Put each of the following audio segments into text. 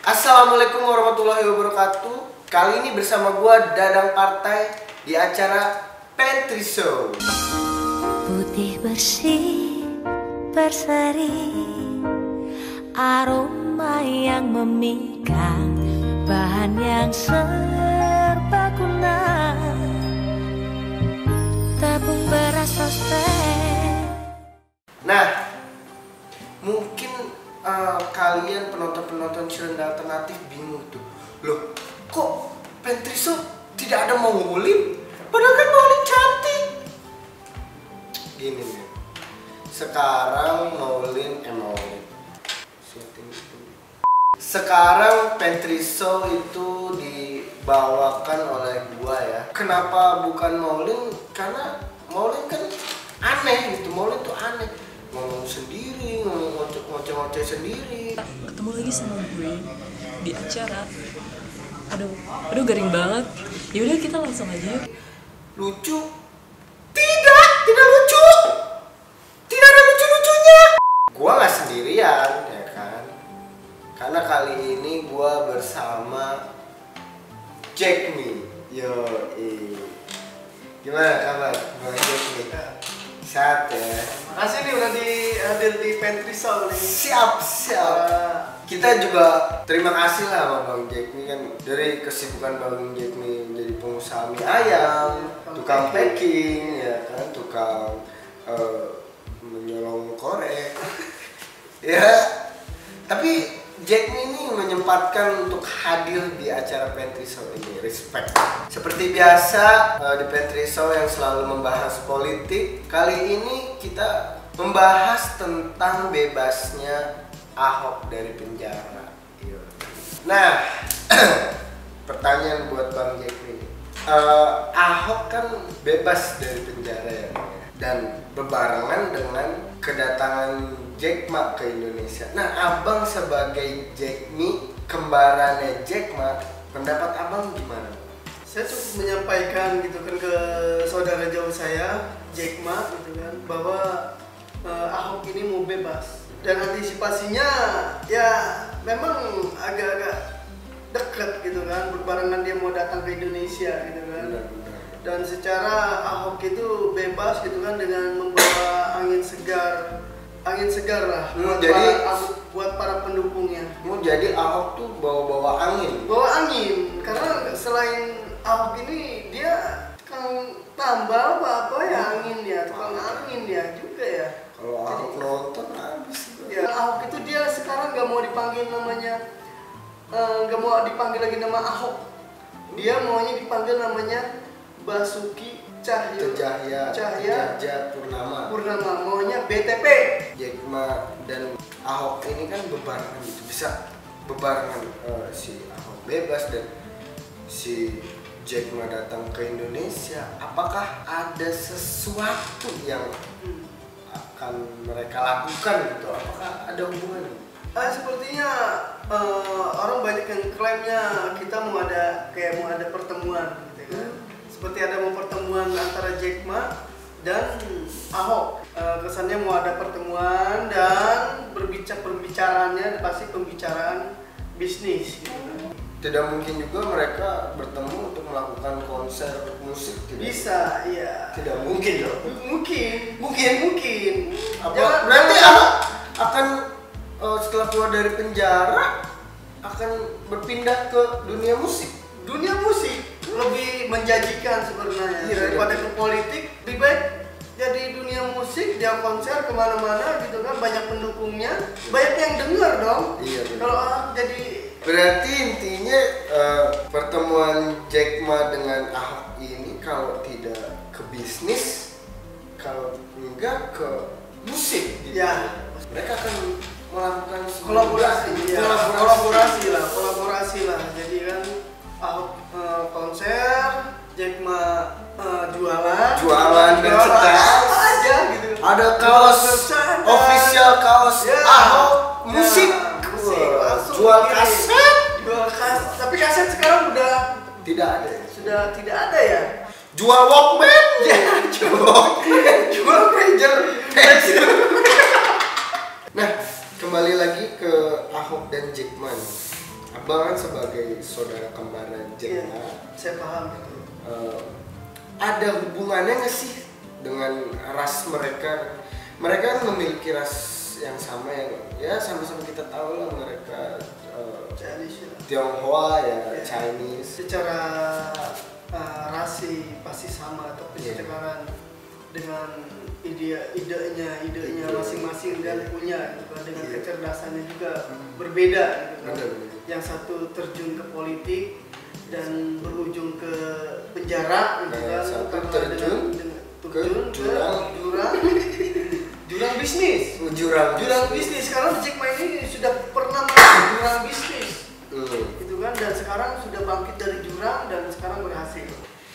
Assalamualaikum warahmatullahi wabarakatuh. Kali ini bersama gua Dadang Partai di acara Pantry Show. Putih bersih berseri, aroma yang memikat, bahan yang serbaguna, tepung beras sosmed. Nah, mungkin kalian penonton-penonton Cirenda Alternatif bingung tuh. Loh, kok Pantry Show tidak ada Maulin? Padahal kan Maulin cantik. Gini nih. Sekarang Sekarang Pantry Show itu dibawakan oleh gua ya. Kenapa bukan Maulin? Karena Maulin kan aneh gitu. Maulin tuh aneh. Ngomong sendiri, ngoceh-ngoceh sendiri. Ketemu lagi sama gue di acara. Aduh garing banget. Yaudah kita langsung aja. Lucu? Tidak lucu. Tidak ada lucu-lucunya. Gua nggak sendirian, ya kan? Karena kali ini gua bersama Jackme. Gimana kabar, Bang Jackme? Sehat ya. Makasih nih udah hadir di Pantry Show nih. Siap. Kita juga terima kasih lah sama Bang Jackme kan, dari kesibukan Bang Jackme menjadi pengusaha mie ayam, tukang packing ya kan, tukang menyolong korek. Ya, tapi Jackme ini menyempatkan untuk hadir di acara Pantry Show ini. Respect. Seperti biasa di Pantry Show yang selalu membahas politik, kali ini kita membahas tentang bebasnya Ahok dari penjara. Nah, pertanyaan buat Bang Jackme ini. Ahok kan bebas dari penjara ya, dan berbarengan dengan kedatangan Jack Ma ke Indonesia. Nah, abang sebagai Jackme, kembarannya Jack Ma, pendapat abang gimana? Saya cukup menyampaikan gitu kan ke saudara jauh saya, Jack Ma gitu kan, bahwa Ahok ini mau bebas. Dan antisipasinya ya memang agak-agak dekat gitu kan, berbarengan dia mau datang ke Indonesia gitu kan. Dan secara Ahok itu bebas gitu kan, dengan membawa angin segar lah buat para pendukungnya. Jadi Ahok tuh bawa angin. Karena selain Ahok ini dia tukang tambal apa ya, angin ya, tukang angin ya juga ya. Kalau Ahok nonton habis. Ya, Ahok itu dia sekarang nggak mau dipanggil namanya, nggak mau dipanggil lagi nama Ahok. Dia maunya dipanggil namanya Basuki Cahaya Purnama, maunya BTP. Jack Ma dan Ahok ini kan bebarengan gitu, bisa bebarengan, si Ahok bebas dan si Jack Ma datang ke Indonesia. Apakah ada sesuatu yang akan mereka lakukan gitu? Apakah ada hubungannya? Sepertinya orang banyak yang klaimnya kita mau ada pertemuan gitu kan. Seperti ada pertemuan antara Jack Ma dan Ahok. Kesannya mau ada pertemuan dan perbicaraannya pasti pembicaraan bisnis gitu kan. Tidak mungkin juga mereka bertemu untuk melakukan konser musik, tidak? Bisa, iya. Tidak mungkin dong. Mungkin. Berarti Ahok akan setelah keluar dari penjara akan berpindah ke dunia musik. Dunia musik lebih menjanjikan sebenarnya daripada ke politik. Lebih baik jadi dunia musik, dia konser kemana-mana gitu kan, banyak pendukungnya, banyak yang denger dong. Iya. Kalau jadi berarti intinya pertemuan Jack Ma dengan Ahok ini kalau tidak ke bisnis, kalau enggak ke musik gitu. Ya, Mereka akan melakukan kolaborasi lah. Jadi kan Ahok konser, Jack Ma jualan dan sekarang aja gitu. ada kaos official kaos Ya. Ahok musik. Langsung Jual kirim. kaset. Tapi kaset sekarang udah Tidak ada. sudah tidak ada ya. Jual Walkman. Jual pager. Nah, kembali lagi ke Ahok dan Jack Ma. Abang kan sebagai saudara kembar Jack Iya, Ma, saya paham itu. ada hubungannya nggak sih dengan ras mereka? Mereka kan memiliki ras yang sama ya sama-sama kita tahu lah mereka Chinese ya. Tionghoa ya, Iya. Chinese. Secara rasi pasti sama, tapi Iya. sekarang dengan idenya masing-masing dan punya gitu kan, dengan Iya. kecerdasannya juga berbeda gitu kan. Benar. Yang satu terjun ke politik dan berujung ke penjara gitu Nah, kan. satu Karena terjun ke jurang bisnis. Jurang bisnis. Sekarang Jack Ma ini sudah pernah masuk jurang bisnis. Gitu kan, dan sekarang sudah bangkit dari jurang dan sekarang berhasil.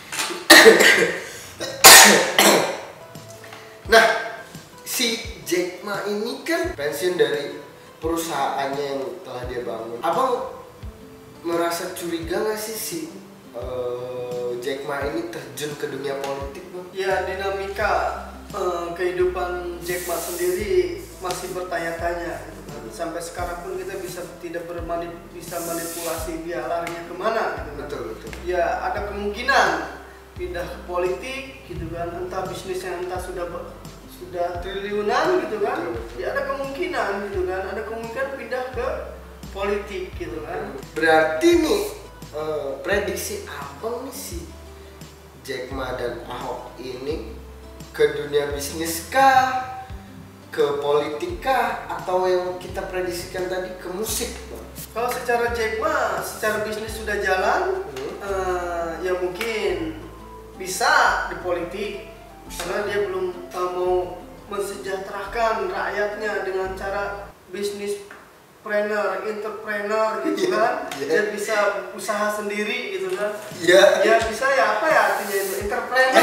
Nah, si Jack Ma ini kan pensiun dari perusahaannya yang telah dia bangun. Abang merasa curiga nggak sih si Jack Ma ini terjun ke dunia politik, Bang? Ya, dinamika kehidupan Jack Ma sendiri masih bertanya-tanya gitu kan. Sampai sekarang pun kita tidak bisa manipulasi dia larinya kemana gitu kan. Betul. Ya, ada kemungkinan pindah ke politik gitu kan, entah bisnisnya entah sudah triliunan gitu kan. Betul. Ya, ada kemungkinan gitu kan, ada kemungkinan pindah ke politik gitu kan. Berarti nih prediksi abang nih si Jack Ma dan Ahok ini ke dunia bisnis kah, ke politik kah, atau yang kita prediksikan tadi ke musik, Bang? Kalau secara Jack Ma, secara bisnis sudah jalan, ya mungkin bisa di politik, karena dia belum mau mensejahterakan rakyatnya dengan cara bisnis entrepreneur gitu kan. Dia bisa usaha sendiri gitu kan. Ya bisa ya, apa ya artinya itu, entrepreneur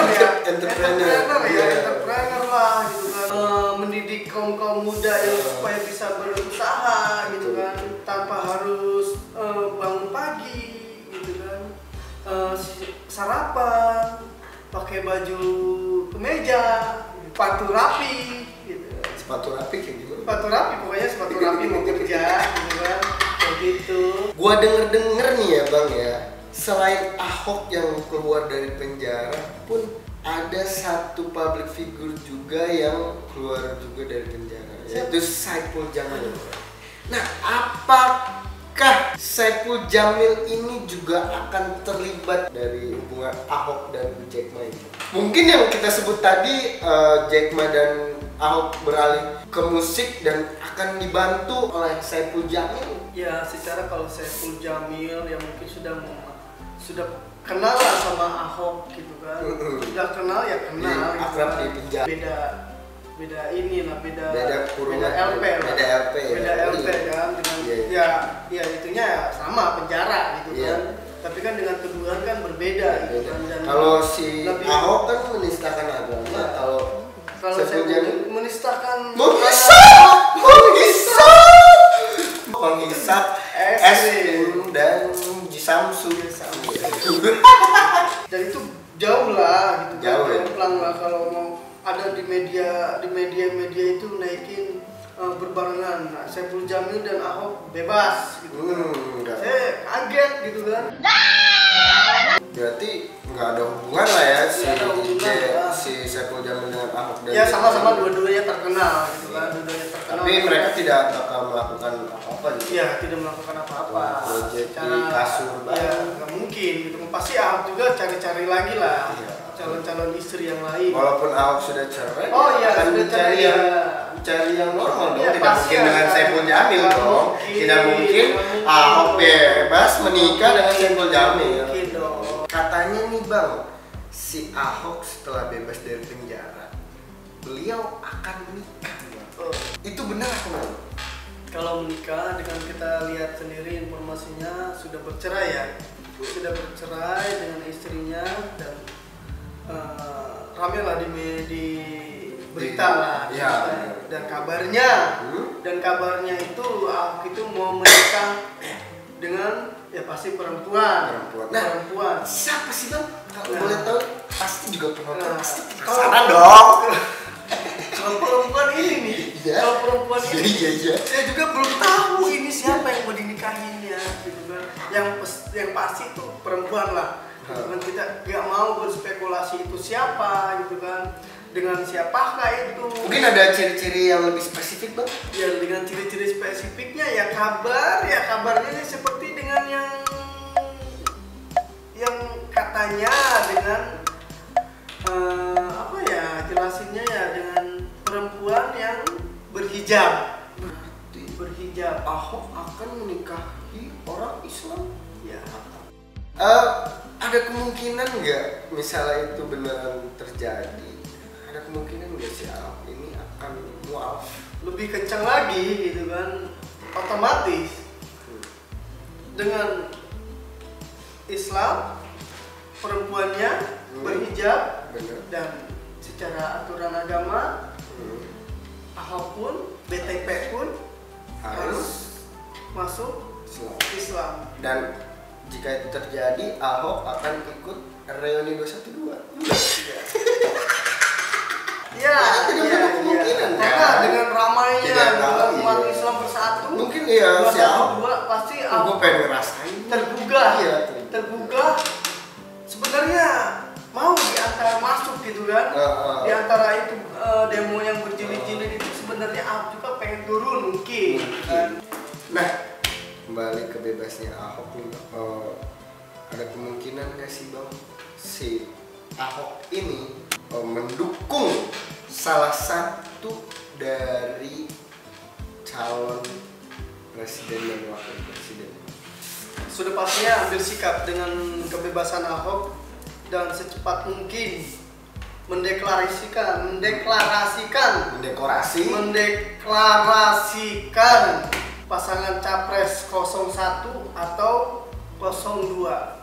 lah gitu kan. Mendidik kaum muda yang supaya bisa berusaha gitu kan, tanpa harus bangun pagi gitu kan, sarapan, pakai baju kemeja, sepatu rapi gitu. Sepatu rapi kayak gimana? Sepatu rapi, pokoknya sepatu rapi mau kerja gitu kan, kayak gitu. Gua denger nih ya, Bang ya, selain Ahok yang keluar dari penjara pun ada satu public figure juga yang keluar juga dari penjara, yaitu Saipul Jamil. Nah, apakah Saipul Jamil ini juga akan terlibat dari hubungan Ahok dan Jack Ma ini? Mungkin yang kita sebut tadi, Jack Ma dan Ahok beralih ke musik dan akan dibantu oleh Saipul Jamil. Ya, secara kalau Saipul Jamil yang mungkin sudah kenal lah sama Ahok gitu kan. Sudah kenal ya kenal. Akrab gitu di kan. penjara. Beda inilah, beda LP kan dengan ya itunya ya sama penjara gitu kan. Tapi kan dengan tuduhan kan berbeda gitu kan. Dan kalau si Ahok kan menistakan agama, kalau Saipul Jamil menistakan menghisap es krim dan Jisamsu. Dan itu jauh lah gitu Jauh, kan. ya? Pelan lah kalau mau ada di media itu naikin berbarengan. Nah, Saipul Jamil dan Ahok bebas gitu kan. Saya kaget gitu kan. Berarti nggak ada hubungan lah ya si Saipul Jamil dengan Ahok dan ya sama-sama dua-duanya terkenal gitu kan. Tapi mereka tidak bakal melakukan apa-apa gitu. Iya, tidak melakukan apa-apa. Proyek di kasur ya nggak mungkin gitu. Pasti Ahok juga cari-cari lagi lah. Iya. Calon-calon istri yang lain. Walaupun Ahok sudah cerai, Oh iya, akan sudah cari cerai, cari yang normal dong. Ya, Tidak pasti mungkin dengan akan. Saipul Jamil Nggak dong. mungkin. Tidak mungkin Nggak mungkin. Ahok bebas menikah dengan Saipul Jamil. Mungkin dong. Katanya nih Bang, si Ahok setelah bebas dari penjara, beliau akan menikah. Bang. Itu benar atau enggak? Kalau menikah, dengan kita lihat sendiri informasinya sudah bercerai ya. Sudah bercerai dengan istrinya dan rame lah di berita lah. Ya. Dan kabarnya itu Ahok itu mau menikah dengan ya pasti perempuan. Nah, siapa sih Bang? Kalau boleh tahu, pasti juga penonton pasti Kalau penasaran dong. kalau perempuan ini nih Ya. Kalau perempuan ini, Iya. saya juga belum tahu ini siapa yang mau dinikahinya, gitu kan. Yang pasti itu perempuan lah. Cuman kita nggak mau berspekulasi itu siapa, gitu kan. Dengan siapakah itu? Mungkin ada ciri-ciri yang lebih spesifik bang? Ya dengan ciri-ciri spesifiknya ya kabarnya seperti dengan yang katanya dengan apa ya jelasinnya ya dengan perempuan yang berhijab. Berhijab. Ahok akan menikahi orang Islam. Ya. Ada kemungkinan nggak misalnya itu beneran terjadi? Ada kemungkinan nggak si Ahok ini akan mualaf? Lebih kencang lagi gitu kan, otomatis dengan Islam perempuannya berhijab. Bener. Dan secara aturan agama Ahok pun BTP pun harus masuk Islam. Dan jika itu terjadi, Ahok akan ikut reuni 212. Ya, tidak kemungkinan, kan? Karena dengan ramainya Tidak tahu, umat iya. Islam bersatu, Mungkin iya, si Ahok. pasti Gue Ahok pengen ngerasain. tergugah. Iya, tergugah. Sebenarnya mau diantara masuk gitu kan, di antara itu demo yang berjilid-jilid itu sebenarnya Ahok juga pengen turun mungkin. Kan? Nah, kembali ke bebasnya Ahok nih, ada kemungkinan nggak sih bang si Ahok ini mendukung salah satu dari calon presiden dan wakil presiden? Sudah pastinya ambil sikap dengan kebebasan Ahok dan secepat mungkin mendeklarasikan pasangan capres 01 atau 02.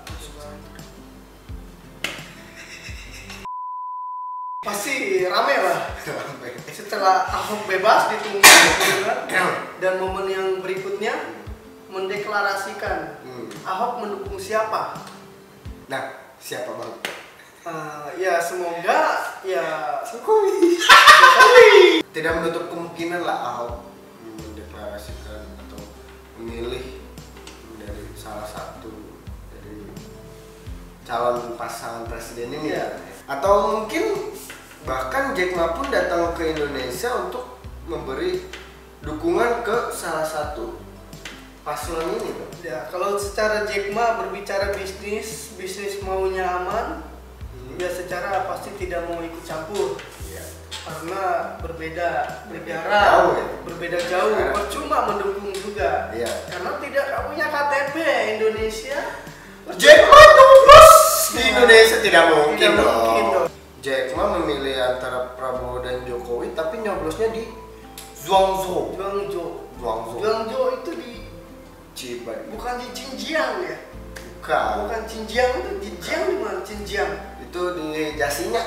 Pasti rame lah. Setelah Ahok bebas ditunggu gitu kan, dan momen yang berikutnya mendeklarasikan Ahok mendukung siapa. Nah, siapa bang? Ya semoga ya Jokowi. Tidak menutup kemungkinan lah Ahok mendeklarasikan atau memilih dari salah satu dari calon pasangan presiden ini Iya. Atau mungkin bahkan Jack Ma pun datang ke Indonesia untuk memberi dukungan ke salah satu paslon ini bang. Ya, kalau secara Jack Ma berbicara bisnis maunya aman, ya secara pasti tidak mau ikut campur. Iya. Karena berbeda negara, Jauh, ya? berbeda jauh, Karena- percuma mendukung juga. Iya. Karena tidak punya KTP Indonesia. Jack Ma nyoblos di Indonesia tidak mungkin Tidak dong. mungkin dong. Jack Ma memilih antara Prabowo dan Jokowi tapi nyoblosnya di Guangzhou. Guangzhou itu di Cibai. bukan di Xinjiang ya? Bukan. Bukan Xinjiang itu Xinjiang di mana? Xinjiang. Itu di Jasinga.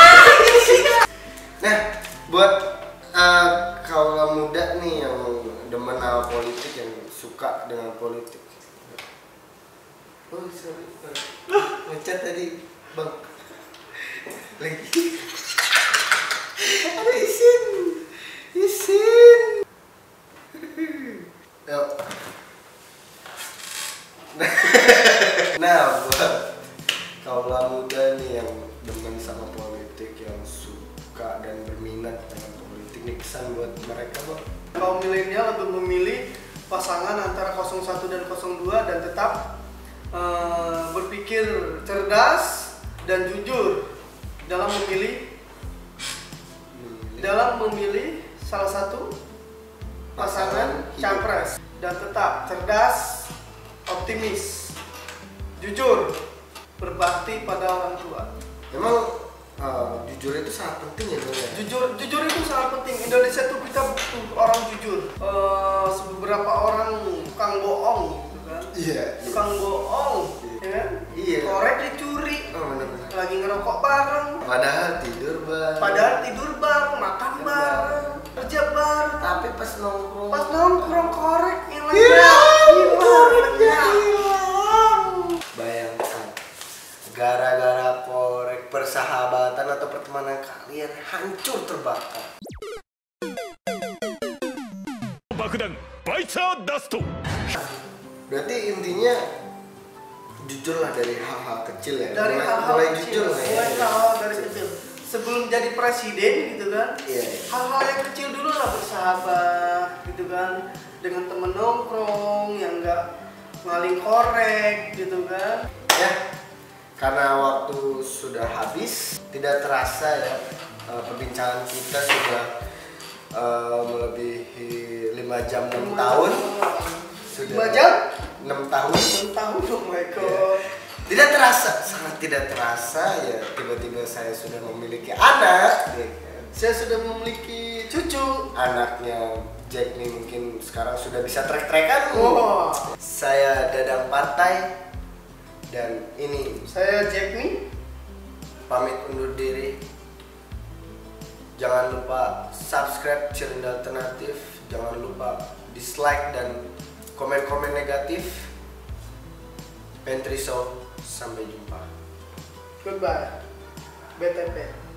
Nah, buat kaula muda nih yang demen sama politik, yang suka dengan politik. Oh, sorry. Ngechat tadi, Bang. Lagi. Ada isin. Yuk. Nah, buat kaula muda nih yang demen sama politik, yang suka dan berminat dengan politik, nih pesan buat mereka bang. Kaum milenial lebih memilih pasangan antara 01 dan 02 dan tetap berpikir cerdas dan jujur dalam memilih salah satu pasangan capres, dan tetap cerdas, optimis, jujur, berbakti pada orang tua. Memang jujur itu sangat penting ya bang ya? Jujur itu sangat penting. Indonesia tuh kita butuh orang jujur. Beberapa orang tukang bohong, gitu kan? Iya. Tukang bohong, ya kan? Iya. Korek dicuri, Oh benar-benar. lagi ngerokok bareng, Padahal tidur bang. padahal tidur bareng, makan bareng, kerja bareng. Tapi pas nongkrong. Pas nongkrong korek yang lagi hilang. Bayangkan, gara-gara korek persahabatan atau pertemanan kalian hancur terbakar. Berarti intinya jujurlah dari hal-hal kecil ya. Dari hal-hal mulai kecil, jujur lah ya. mulai hal-hal dari kecil. Sebelum jadi presiden gitu kan, Iya. hal-hal yang kecil dulu lah, bersahabat gitu kan, dengan temen nongkrong yang nggak maling korek gitu kan. Ya, karena waktu sudah habis, tidak terasa ya perbincangan kita sudah melebihi 5 jam 6 tahun. Sudah 5 jam? 6 tahun. 6 tahun, oh my god. Tidak terasa, sangat tidak terasa ya, tiba-tiba saya sudah memiliki anak. Ya. Saya sudah memiliki cucu. Anaknya Jack nih mungkin sekarang sudah bisa trek-trekan. Wah. Saya Dadang Partai dan ini Saya Jack nih. pamit undur diri. Jangan lupa subscribe Cirinda Alternatif. Jangan lupa dislike dan komen-komen negatif. Pantry Show, sampai jumpa. Goodbye. BTP.